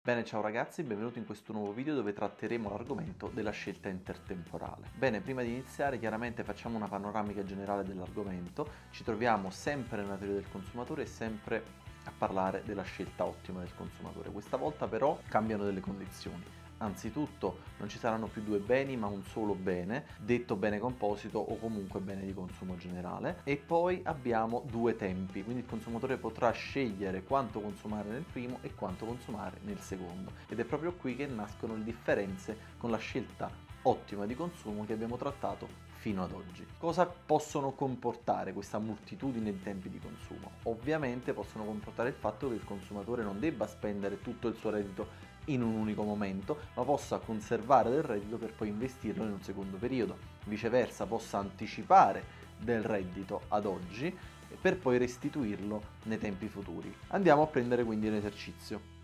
Bene, ciao ragazzi, benvenuti in questo nuovo video dove tratteremo l'argomento della scelta intertemporale. Bene, prima di iniziare chiaramente facciamo una panoramica generale dell'argomento. Ci troviamo sempre nella teoria del consumatore e sempre a parlare della scelta ottima del consumatore. Questa volta però cambiano delle condizioni. Anzitutto non ci saranno più due beni ma un solo bene, detto bene composito o comunque bene di consumo generale, e poi abbiamo due tempi, quindi il consumatore potrà scegliere quanto consumare nel primo e quanto consumare nel secondo, ed è proprio qui che nascono le differenze con la scelta ottima di consumo che abbiamo trattato fino ad oggi. Cosa possono comportare questa moltitudine di tempi di consumo? Ovviamente possono comportare il fatto che il consumatore non debba spendere tutto il suo reddito in un unico momento, ma possa conservare del reddito per poi investirlo in un secondo periodo. Viceversa, possa anticipare del reddito ad oggi per poi restituirlo nei tempi futuri. Andiamo a prendere quindi un esercizio.